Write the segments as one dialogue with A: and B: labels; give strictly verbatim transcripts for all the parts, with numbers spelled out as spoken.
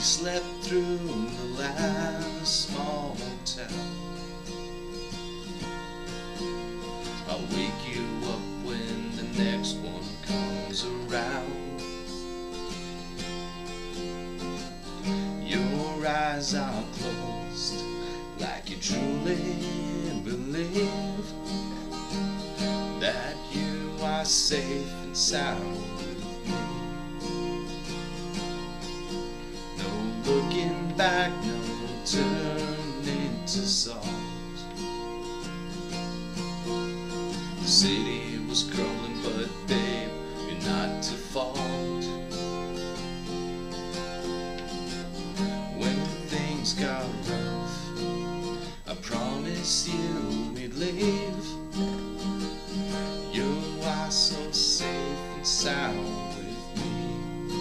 A: slept through the last small town. I'll wake you up when the next one comes around. Your eyes are closed like you truly believe that you are safe and sound with me. No looking back, no turning to salt. The city was crumbling, but babe, you're not to fault. When things got rough, I promised you we'd leave. You are so safe and sound with me.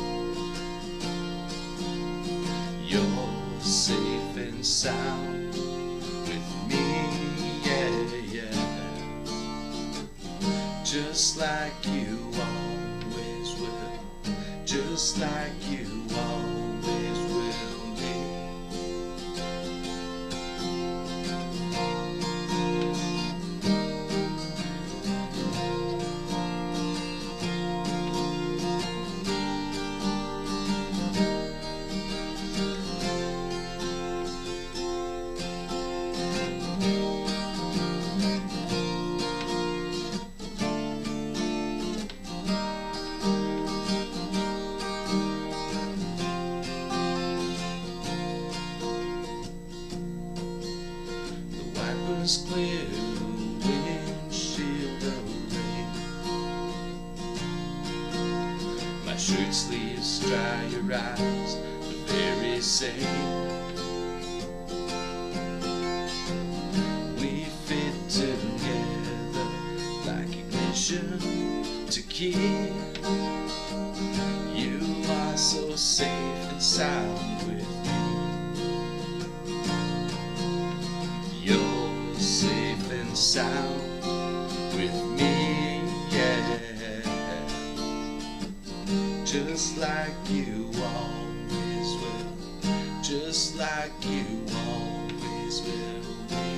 A: You're safe and sound with me, yeah, yeah. Just like you always will, just like you always will be. Clear windshield of rain. My shirt sleeves dry, your eyes the very same. We fit together like ignition to key. You are so safe and sound with me. You're safe and sound with me, yeah. Just like you always will, just like you always will be.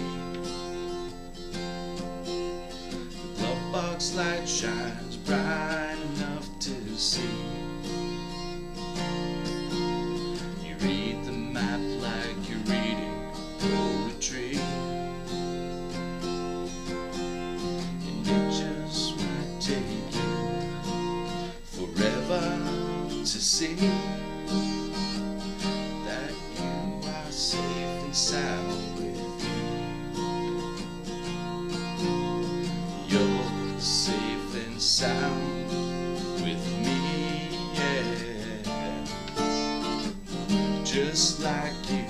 A: The glove box light shines bright enough to see. You read the map like you're reading poetry. To see that you are safe and sound with me. You're safe and sound with me, yeah. Just like you